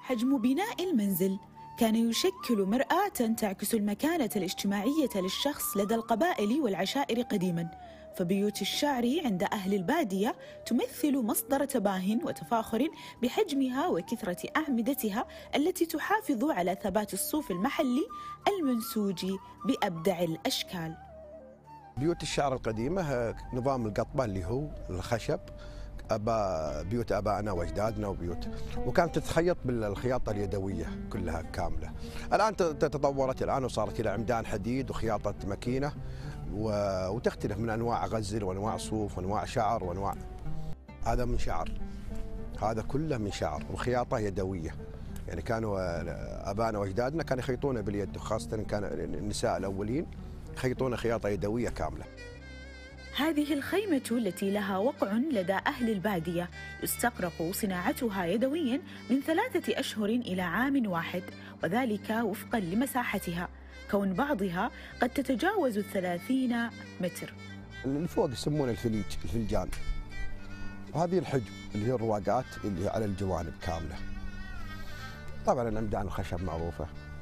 حجم بناء المنزل كان يشكل مرآة تعكس المكانة الاجتماعية للشخص لدى القبائل والعشائر قديماً، فبيوت الشعر عند أهل البادية تمثل مصدر تباه وتفاخر بحجمها وكثرة أعمدتها التي تحافظ على ثبات الصوف المحلي المنسوج بأبدع الأشكال. بيوت الشعر القديمة نظام القطبة اللي هو الخشب، بيوت آبائنا وأجدادنا وكانت تتخيط بالخياطة اليدوية كلها كاملة. الآن تطورت وصارت إلى عمدان حديد وخياطة ماكينة وتختلف من أنواع غزل وأنواع صوف وأنواع شعر وأنواع. هذا من شعر، هذا كله من شعر وخياطة يدوية. يعني كانوا آبائنا وأجدادنا كانوا يخيطون باليد، وخاصة كان النساء الأولين يخيطون خياطة يدوية كاملة. هذه الخيمة التي لها وقع لدى أهل البادية يستغرق صناعتها يدوياً من 3 أشهر إلى عام واحد، وذلك وفقاً لمساحتها، كون بعضها قد تتجاوز 30 متر. اللي فوق يسمونه الفلجان، وهذه الحجب اللي هي الرواقات اللي على الجوانب كاملة. طبعاً العمدان الخشب معروفة،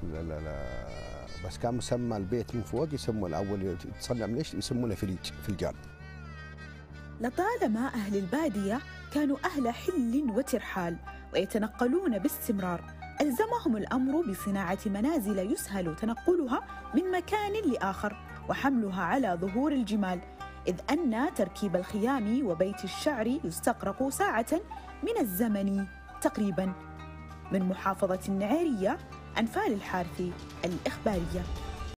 بس كان مسمى البيت من فوق يسمونه الأول يتصنع من ايش؟ يسمونه فلجان. لطالما أهل البادية كانوا أهل حل وترحال ويتنقلون باستمرار، ألزمهم الأمر بصناعة منازل يسهل تنقلها من مكان لآخر وحملها على ظهور الجمال، إذ أن تركيب الخيام وبيت الشعر يستغرق ساعة من الزمن تقريباً. من محافظة النعيرية، أنفال الحارثي، الإخبارية.